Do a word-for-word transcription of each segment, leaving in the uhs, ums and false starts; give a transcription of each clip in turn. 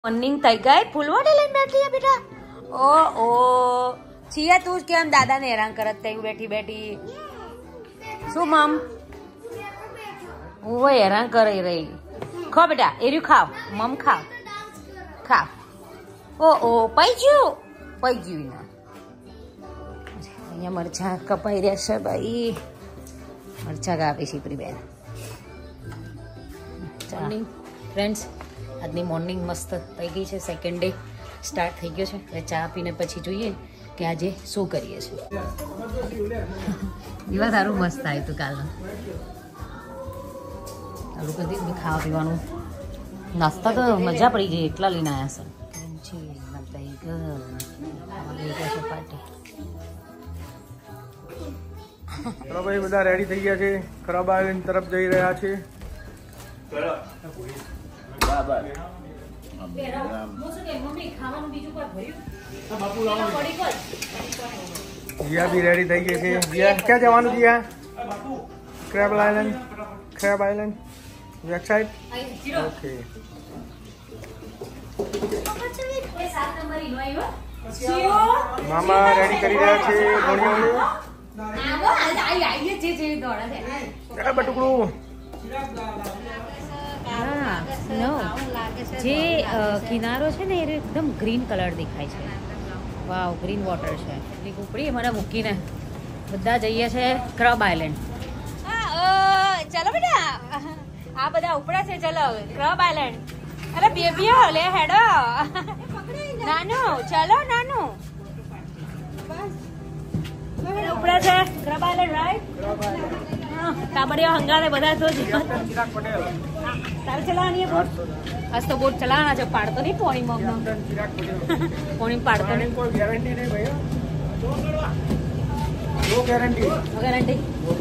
Morning થઈ ગઈ ફૂલવાડી લઈને બેઠી હે બેટા ઓ ઓ છીએ તું કેમ દાદાને હેરાન કરત થઈ બેઠી બેઠી શું મમ ઓય હેરાન કરી રહી ખા બેટા એર્યું ખાવ મમ ખાવ ખાવ ઓ ઓ પૈજ્યું પૈજ્યું ના અહીંયા મરચા કપાઈ રહ્યા છે ભાઈ મરચા કાપી શીપરી બેન મોર્નિંગ ફ્રેન્ડ્સ આજની મોર્નિંગ મસ્ત થઈ ગઈ છે સેકન્ડ ડે સ્ટાર્ટ થઈ ગયો છે એટલે ચા પીને પછી જોઈએ કે આજે શું કરીએ છીએ એવા સારું મસ્ત આવ્યું હતું કાલનું તારું કદી ખાવા પીવાનું નાસ્તા તો મજા પડી ગઈ એટલા લઈને આવ્યા છે પાર્ટી ચલો ભાઈ બધા રેડી થઈ ગયા છે ખરાબ આઈલેન્ડ તરફ જઈ રહ્યા છે जिया भी रेडी થઈ ગઈ છે जिया ક્યાં જવાનું Jiya crab island crab island you excited okay મામા રેડી કરી રહ્યા છે ભણ્યો આવો આઈ આઈ જે જે દોડા દે એ બટુકડું હા નો જે કિનારો છે ને એ એકદમ ગ્રીન કલર દેખાય છે વાવ ગ્રીન વોટર છે એટલી કુકડી મને મૂકીને બધા જઈએ છે ક્રબ આઈલેન્ડ ચલો બેટા આ બધા ઉપડા છે ચલો ક્રબ આઈલેન્ડ અરે બેબીઓ લે હેડો નાનું ચલો નાનું ઉપડા છે ક્રબ આઈલેન્ડ રાઈટ કાબડિયા હંગાને બધા તો તારે ચલાવવાની બોટ આજ તો બોટ ચલાવવાના છે પાડતો નહીં પોણી માં પોણી પાડતો નહીં કોઈ ગેરંટી નહીં ભાઈ નો ગેરંટી નો ગેરંટી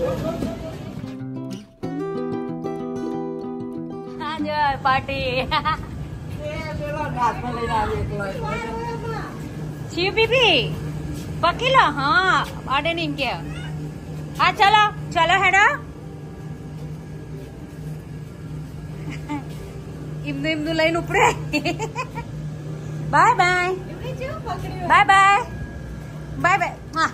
હા જો પાર્ટી એ પેલો હાથમાં લઈને આવી એકલા છી બીબી પકીલો હા આડે નહીં કે હા ચલો ચલો હેડો ઇમનું ઇમનું લઈને ઉપડે bye bye bye bye bye bye હા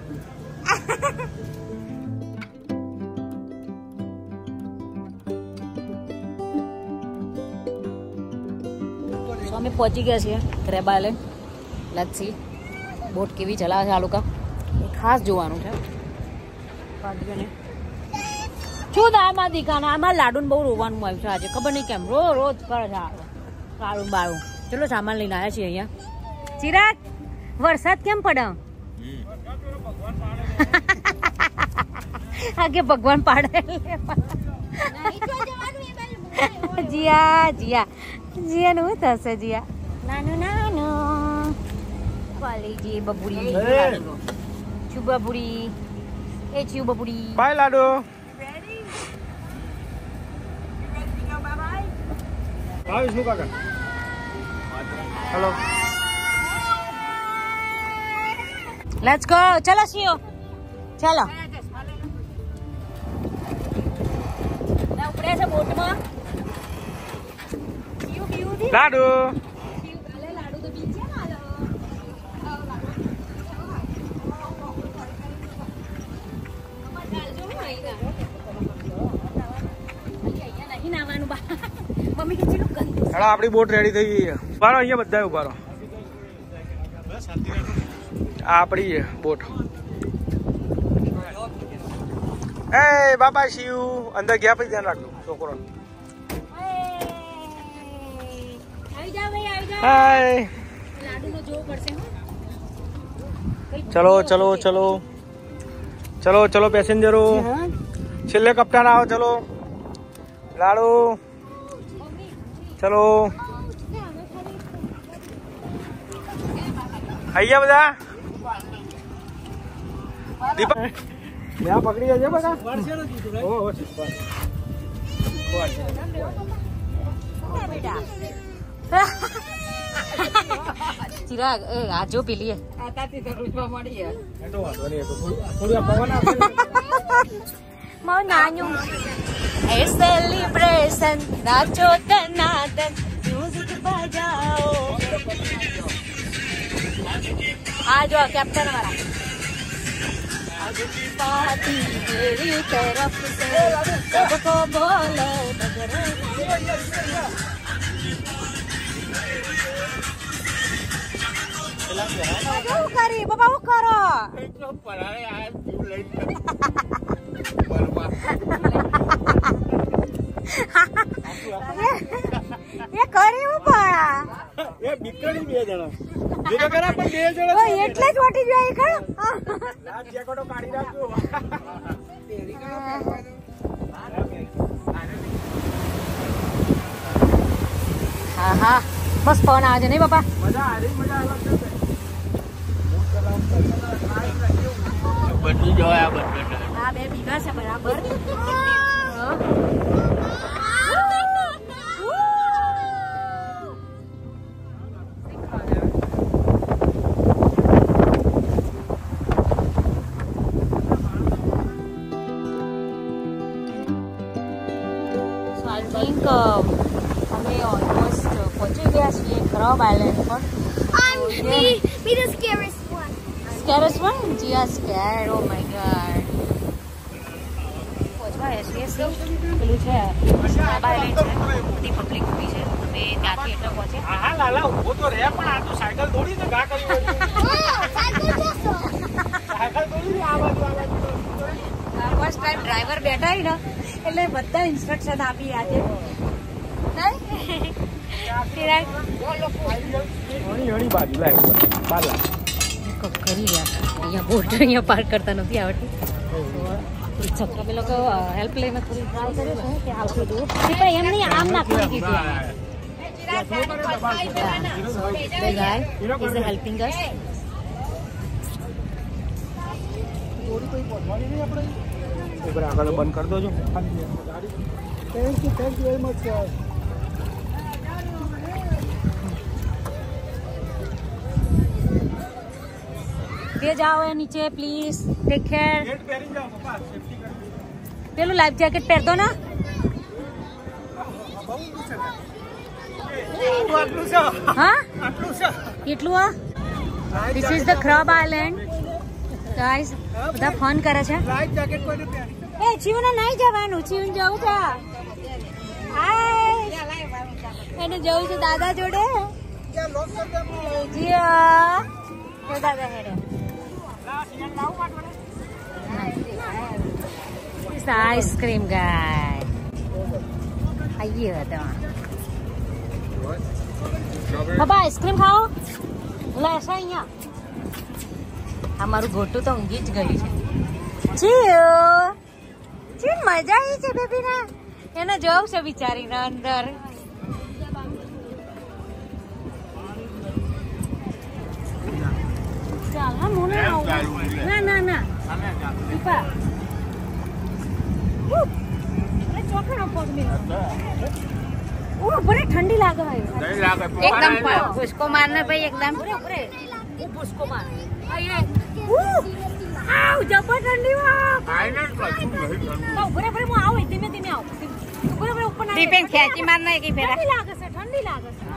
અમે પહોંચી ગયા છીએ ક્રેબ આઈલેન્ડ લચ્છી બોટ કેવી ચલાવે છે આ લોકો ખાસ જોવાનું છે શું દાળમાં દીકાના આમાં લાડુને બહુ રોવાનું આવ્યું છે આજે ખબર નહીં કેમ રો રોજ કરે છે કાળું બાળું ચલો સામાન લઈને આવ્યા છીએ અહીંયા ચિરાગ વરસાદ કેમ પડે આગે ભગવાન પાડે જીયા જીયા જીયા નું થશે જીયા નાનું નાનું પાલીજી બબુડી છું બબુડી એ છું બબુડી બાય લાડુ આવી શું કાકા હેલો લેટ્સ ગો ચલો શિયો ચલો ના ઉપડે છે બોટમાં લાડુ લાડુ તો બીચ છે ને હેલો આપણી બોટ રેડી થઈ ગઈ ઉભા રહો અહીંયા બધા ઉભા રહો આ આપણી બોટ એ બાબા શિવ અંદર ગયા પછી ધ્યાન રાખજો છોકરો હાય ચલો ચલો ચલો ચલો ચલો પેસેન્જરો છેલ્લે કપ્તાન આવો ચલો લાડુ ચલો અહીંયા બધા દીપક ત્યાં પકડી જજો બધા ચિરાગ એ આ જો પેલી નાનું એ સેલિબ્રેશન નાચો તનાદન મ્યુઝિક बजाओ। आ जाओ कैप्टन हमारा। पार्टी मेरी तरफ से सबको बोलो શું કરી બાબા હું કરો એ કરી હું પડા એ બીકણી બે જણા એ તો કરા પણ બે જણા એટલે જ ઓટી ગયો એ ખરો આ જેકોટો કાઢી રાખજો હા હા બસ ફોન આવજો નહીં બાપા મજા આ રહી મજા અલગ છે બધી જોયા બધા આ બે બીઘા છે બરાબર આઈ થિંક અમે ઓલમોસ્ટ પહોંચી ગયા છીએ ક્રબ આઇલેન્ડ પર I'm me, me the scariest one. Scariest one? Gia scared. Oh my god. પહોંચવા એસવીએસસી પેલું છે ક્રબ આઇલેન્ડ છે બધી પબ્લિક ઊભી છે અમે ત્યાંથી એટલે પહોંચે હા હા લાલા ઉભો તો રે પણ આ તો સાયકલ દોડી ને ગા કરી વળી Oh, cycle also. સાયકલ દોડી આ બાજુ આ બાજુ ફર્સ્ટ ટાઈમ ડ્રાઈવર બેઠા ને એટલે બધા ઇન્સ્ટ્રક્શન આપી આજે ઘણી ઘણી બાજુ લાય બાલા કરી રહ્યા અહીંયા બોટ અહીંયા પાર્ક કરતા નથી આવડતી છક્કા પેલો લોકો હેલ્પ લઈને થોડી ટ્રાય કર્યો છે કે હાઉ ટુ ડુ પણ એમ નહીં આમ નાખવાની કીધું the guy is helping us ઉપર આગળ બંધ કરી દો છો thank you thank you very much sir તે જાઓ એ નીચે પ્લીઝ ટેક કેર જેકેટ પહેરી જાઓ પપ્પા સેફટી કરી પેલું લાઈફ જેકેટ પહેરતો ને આટલું છે હા આટલું છે કેટલું આ this is the crab island guys બધા ફન કરે છે લાઈફ જેકેટ કોઈને પહેરી એ જીવને નહીં જવાનું જીવન જવું છે હાય એને જવું છે દાદા જોડે ત્યાં લોક કર દે જીયા તો દાદા હેડે લા સિંગલ લાવ પાટવડે It's the ice cream guy. આઈએ હતા બાબા આઈસ્ક્રીમ ખાઓ લેશે અહીંયા આ મારું ગોટું તો ઊંઘી જ ગયું છે ચીયો ચી મજા આવી છે બેબીને એને જવું છે બિચારીને અંદર ચાલ હા મને ના ના ના દીપા ચોકડ આપો ઓ બરે ઠંડી લાગે ભાઈ एकदम उसको मारना भाई एकदम બરે બરે હું પુષ્કો માર આયે આવ જબર ઠંડી વા ફાઇનલ કશું નહીં તો બરે બરે હું આવ ધીમે ધીમે આવ બરે બરે ઉપર ના दीपेन खेची मारना है कि फेरा ઠંડી લાગે છે ઠંડી લાગે છે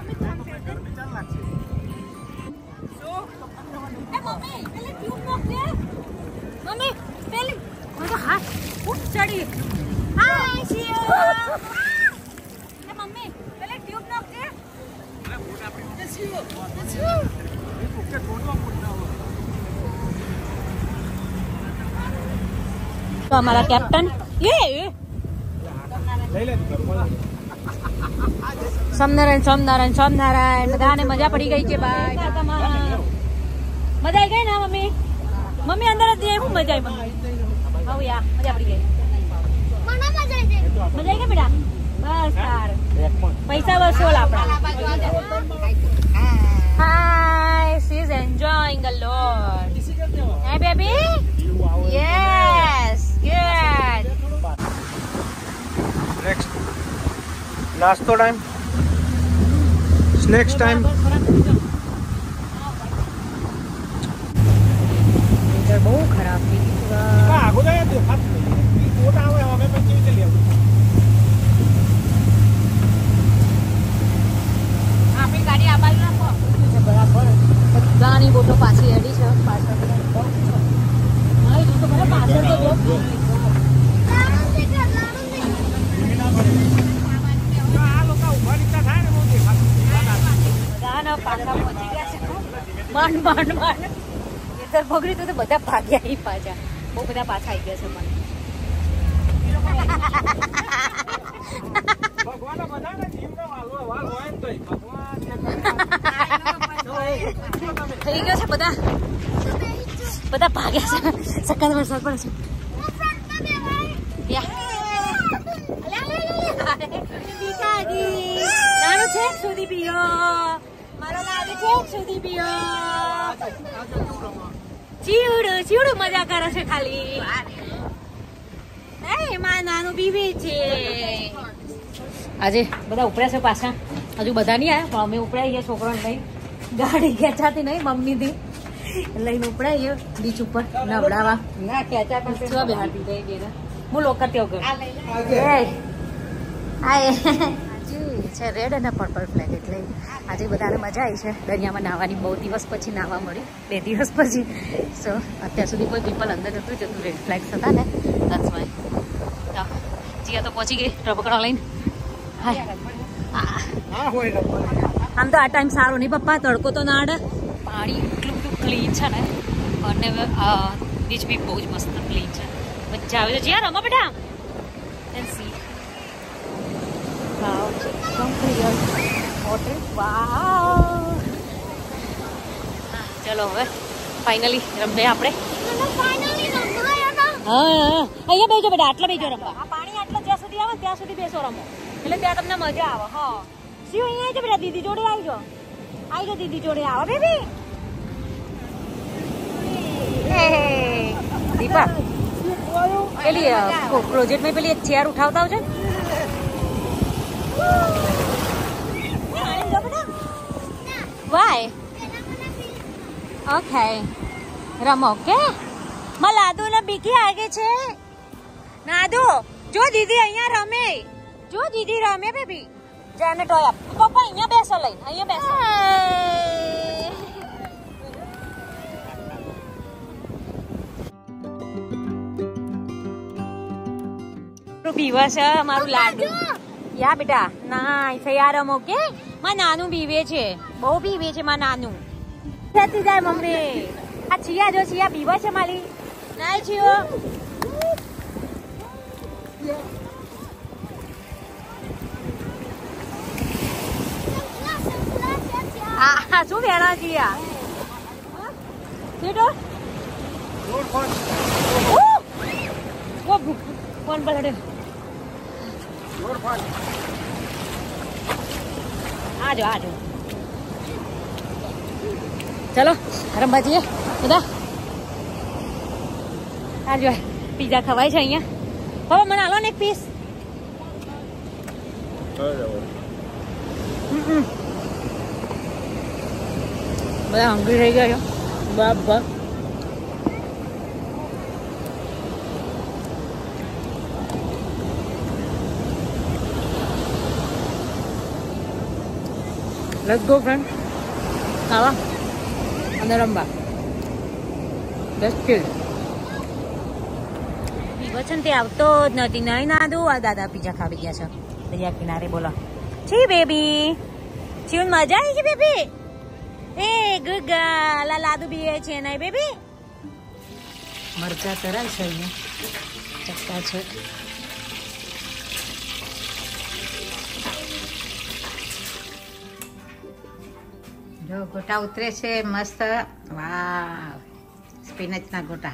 એ મમ્મી પેલી ટ્યુબ નોક દે મમ્મી પેલી મને હાથ ઉઠ ચડી હાય શિયો એ મમ્મી પેલી ટ્યુબ નોક દે તો हमारा कैप्टन ये લઈ લે સોમનારાયણ સોમનારાયણ સોમનારાયણ બધાને મજા પડી ગઈ છે ભાઈ મજા આવી ગઈ ને મમ્મી મમ્મી અંદર જ હું મજા આવી મમ્મી આવ યા મજા પડી ગઈ મને મજા આવી જાય મજા આવી ગઈ બેટા બસ તાર પૈસા વસૂલ આપણા hi she is enjoying a lot hey baby yes good next નાસ્તો ટાઈમ સ્નેક્સ ટાઈમ બહુ ખરાબ થઈ ગયું આગો જાય દેખાત નહીં કોટ આવે અમે પછી કેવી રીતે લેવું આ નાની બોટો પાછી રેડી છે પાછળ હા જો તો મને પાછળ તો જો બધાના પાછા પહોંચી ગયા છે માંડ માંડ માંડ એતર પકડી તો બધા ભાગ્યા અહીં પાછા બહુ બધા પાછા આવી ગયા છે મને થઈ ગયો છે બધા બધા ભાગ્યા છે સકાળ વરસાદ પડે છે નાનું છે સુધી પીઓ મારો નાનું છે સુધી પીઓ ચીવડું ચીવડું મજા કરે છે ખાલી એમાં નાનું બીવી છે આજે બધા ઉપડ્યા છે પાછા હજુ બધા નહીં આવ્યા પણ અમે ઉપડાઈ ગયા છોકરાને લઈ ગાડી ખેંચાતી નહીં મમ્મીથી લઈને ઉપડાઈએ બીચ ઉપર નવડાવા ના ખેંચા પણ બેહાતી ગઈ બેને હું લોકર તેઓ ગયો હાય છે રેડ અને પર્પલ ફ્લેગ એટલે આજે બધાને મજા આવી છે દરિયામાં નાહવાની બહુ દિવસ પછી નાહવા મળી બે દિવસ પછી સો અત્યાર સુધી કોઈ પીપલ અંદર જતું જતું રેડ ફ્લેગ્સ હતા ને that's why જીયા તો પહોંચી ગઈ રબકડા લઈને હાય આમ તો આ ટાઈમ સારો નહીં પપ્પા તડકો તો ના અડે પાણી એટલું બધું ક્લીન છે ને અને બીચ બી બહુ જ મસ્ત ક્લીન છે મજા આવે છે જીયા રમો બેટા and see Wow, so clear water. Wow. ચલો હવે ફાઇનલી રમવે આપણે હા અહીંયા બેજો બેટા આટલા બેજો રમવા આ પાણી આટલા જ્યાં સુધી આવે ત્યાં સુધી બેસો રમો એટલે ત્યાં તમને મજા આવે હા શિવ અહીંયા આવજો બેટા દીદી જોડે આવજો આવજો દીદી જોડે આવો બેબી દીપા પેલી પ્રોજેક્ટમાં પેલી એક ચેર ઉઠાવતા આવજો Why? Okay. રમો કે માં લાદુ ને બીકી આગે છે નાદુ જો દીદી અહીંયા રમે જો દીદી રમે બેબી જાને ટોય પપ્પા અહીંયા બેસો લઈને અહીંયા બેસો પીવા છે મારું લાડુ યા બેટા ના યાર રમો કે માં નાનું પીવે છે બહુ પીવે છે માં નાનું ખેતી જાય મમ્મી આ છિયા જો છિયા પીવે છે મારી ના છીઓ હા શું વેણા છિયા સીટો ફોન પકડે આજો આજો ચલો રમવા જઈએ બધા આજો પીઝા ખવાય છે અહીંયા હવે મને આલો ને એક પીસ બધા હંગરી થઈ ગયા બરાબર Let's go, friend. ખાવા અને રમવા જસ્ટ ચીલ વચન તે આવતો જ નથી નહીં નાદુ આ દાદા પીઝા ખાવી ગયા છે દરિયા કિનારે બોલો છી બેબી છીન મજા આવી છે બેબી એ ગુગા લા લાદુ બી છે નહીં બેબી મરચા તરાય છે અહીંયા ચક્કા છે જો ગોટા ઉતરે છે મસ્ત વાહ સ્પિનચના ગોટા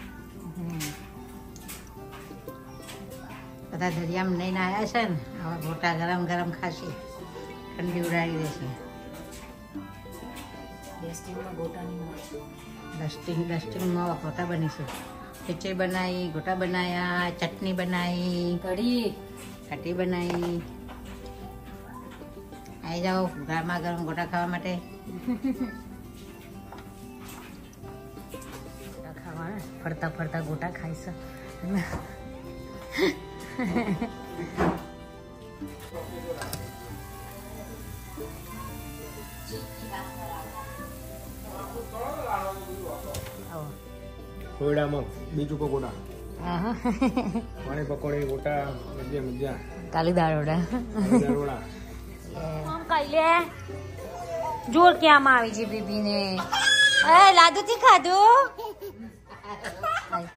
બધા દરિયામાં લઈને આવ્યા છે ને આવા ગોટા ગરમ ગરમ ખાશે ઠંડી ઉડાડી દેશે ડસ્ટિંગ ડસ્ટિંગમાં ગોટા બનીશું ખીચડી બનાવી ગોટા બનાવ્યા ચટણી બનાવી કઢી કઢી બનાવી આવી જાઓ ગરમા ગરમ ગોટા ખાવા માટે ખાવા ફરતા ફરતા ગોટા ખાઈશ કોયડા મગ બીજું પકોડા આહા. પાણી પકોડી ગોટા મધ્યા મધ્યા કાલી દાળોડા દારોડા આમ ખાઈ લે જોર ક્યાં આવી છે બેબીને એ લાદુ થી ખાધું